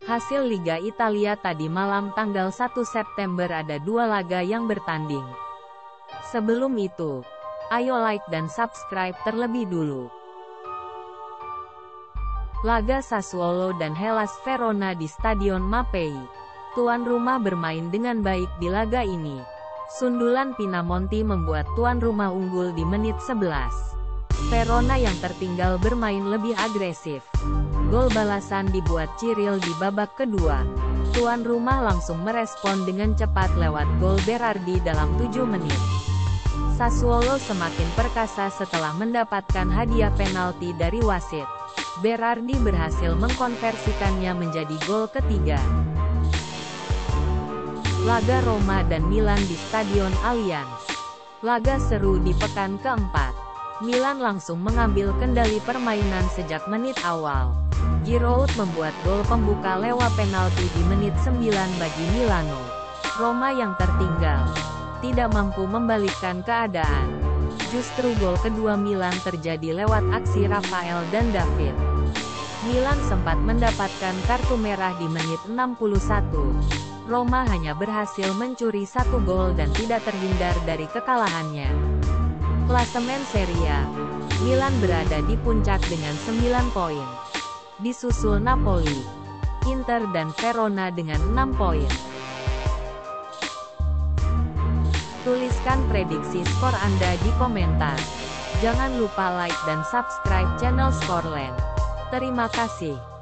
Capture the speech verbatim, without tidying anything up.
Hasil Liga Italia tadi malam tanggal satu September ada dua laga yang bertanding. Sebelum itu, ayo like dan subscribe terlebih dulu. Laga Sassuolo dan Hellas Verona di Stadion Mapei. Tuan rumah bermain dengan baik di laga ini. Sundulan Pinamonti membuat tuan rumah unggul di menit sebelas. Verona yang tertinggal bermain lebih agresif. Gol balasan dibuat Cyril di babak kedua. Tuan rumah langsung merespon dengan cepat lewat gol Berardi dalam tujuh menit. Sassuolo semakin perkasa setelah mendapatkan hadiah penalti dari wasit. Berardi berhasil mengkonversikannya menjadi gol ketiga. Laga Roma dan Milan di Stadion Allianz. Laga seru di pekan keempat. Milan langsung mengambil kendali permainan sejak menit awal. Giroud membuat gol pembuka lewat penalti di menit sembilan bagi Milano. Roma yang tertinggal tidak mampu membalikkan keadaan. Justru gol kedua Milan terjadi lewat aksi Rafael dan David. Milan sempat mendapatkan kartu merah di menit enam puluh satu. Roma hanya berhasil mencuri satu gol dan tidak terhindar dari kekalahannya. Klasemen Serie A, Milan berada di puncak dengan sembilan poin. Disusul Napoli, Inter dan Verona dengan enam poin. Tuliskan prediksi skor Anda di komentar. Jangan lupa like dan subscribe channel Scoreland. Terima kasih.